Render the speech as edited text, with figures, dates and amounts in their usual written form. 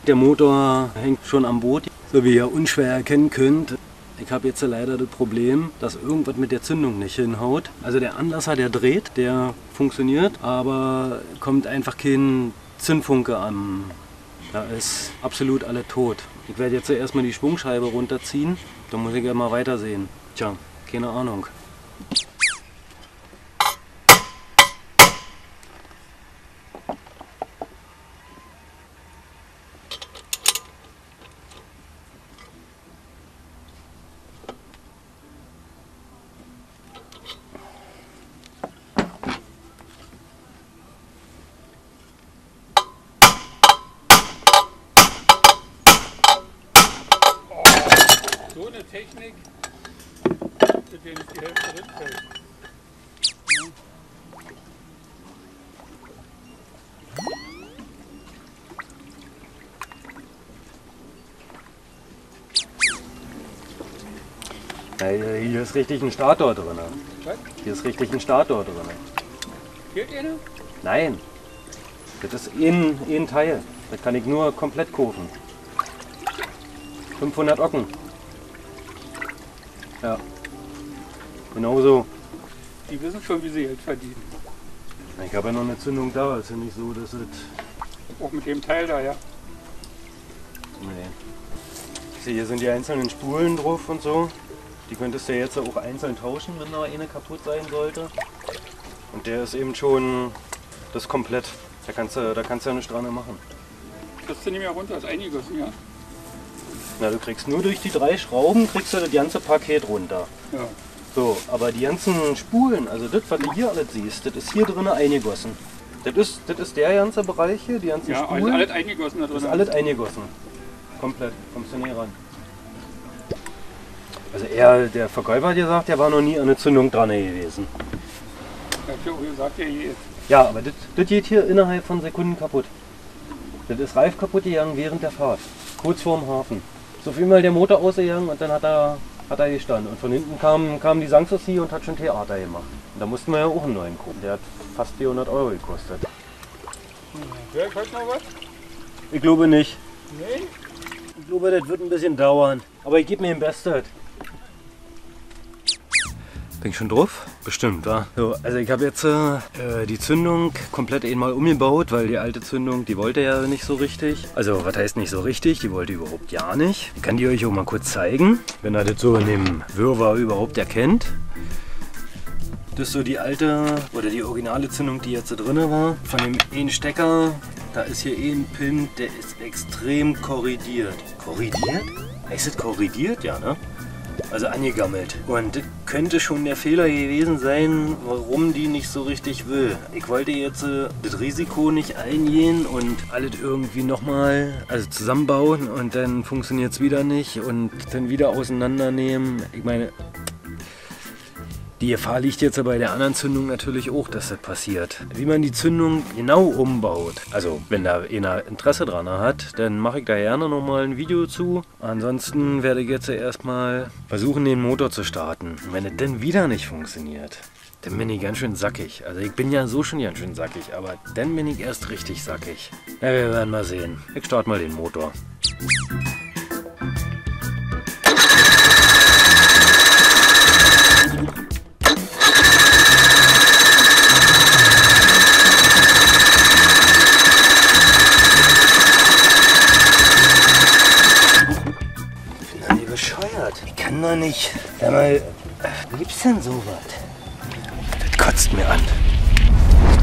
Der Motor hängt schon am Boot, so wie ihr unschwer erkennen könnt. Ich habe jetzt leider das Problem, dass irgendwas mit der Zündung nicht hinhaut. Also der Anlasser, der dreht, der funktioniert, aber kommt einfach kein Zündfunke an. Da ist absolut alles tot. Ich werde jetzt erstmal die Schwungscheibe runterziehen, dann muss ich ja mal weitersehen. Tja, keine Ahnung. So eine Technik, mit der nicht die Hälfte drin fällt. Ja, hier ist richtig ein Stator drin. Was? Hier ist richtig ein Stator drin. Fehlt einer? Nein, das ist ein Teil. Das kann ich nur komplett kaufen. 500 Ocken. Ja, genau so. Die wissen schon, wie sie Geld verdienen. Ich habe ja noch eine Zündung da, ist ja nicht so, dass es... Auch mit dem Teil da, ja. Nee. Sieh, hier sind die einzelnen Spulen drauf und so. Die könntest du jetzt auch einzeln tauschen, wenn da eine kaputt sein sollte. Und der ist eben schon das komplett. Da kannst du ja nichts dran machen. Kriegst du nicht mehr runter, ist eingegossen, ja. Na, du kriegst nur durch die 3 Schrauben kriegst du das ganze Paket runter. Ja. So, aber die ganzen Spulen, also das, was du hier alles siehst, das ist hier drin eingegossen. Das ist der ganze Bereich hier, die ganzen Ja, Spulen. also alles eingegossen da drin. Das ist alles eingegossen. Komplett, kommst du nie ran. Also der Verkäufer hat gesagt, der war noch nie an eine Zündung dran gewesen. Ich hab ja auch gesagt, ja jetzt. Ja, aber das geht hier innerhalb von Sekunden kaputt. Das ist Reif kaputt gegangen während der Fahrt, kurz vorm Hafen. So viel mal der Motor ausgegangen und dann hat er gestanden. Und von hinten kam die Sanssouci und hat schon Theater gemacht. Und da mussten wir ja auch einen neuen gucken. Der hat fast 400 € gekostet. Hör ich heute noch was? Ich glaube nicht. Nee? Ich glaube, das wird ein bisschen dauern. Aber ich gebe mir den Bestes. Bin ich schon drauf? Bestimmt, wa? So, also ich habe jetzt die Zündung komplett einmal umgebaut, weil die alte Zündung, die wollte ja nicht so richtig. Also, was heißt nicht so richtig? Die wollte überhaupt ja nicht. Ich kann die euch auch mal kurz zeigen, wenn ihr das so in dem Wirrwarr überhaupt erkennt. Das ist so die alte oder die originale Zündung, die jetzt da drin war. Von dem einen Stecker, da ist hier ein Pin, der ist extrem korrigiert. Korrigiert? Heißt das korrigiert? Ja, ne? Also angegammelt. Und das könnte schon der Fehler gewesen sein, warum die nicht so richtig will. Ich wollte jetzt das Risiko nicht eingehen und alles irgendwie nochmal zusammenbauen und dann funktioniert es wieder nicht und dann wieder auseinandernehmen. Ich meine, die Gefahr liegt jetzt bei der anderen Zündung natürlich auch, dass das passiert. Wie man die Zündung genau umbaut, also wenn da einer Interesse dran hat, dann mache ich da gerne nochmal ein Video zu. Ansonsten werde ich jetzt erstmal versuchen, den Motor zu starten. Und wenn es dann wieder nicht funktioniert, dann bin ich ganz schön sackig. Also ich bin ja so schon ganz schön sackig, aber dann bin ich erst richtig sackig. Ja, wir werden mal sehen. Ich starte mal den Motor. Ich kann doch nicht. Sag mal, wie gibt's denn sowas? Das kotzt mir an.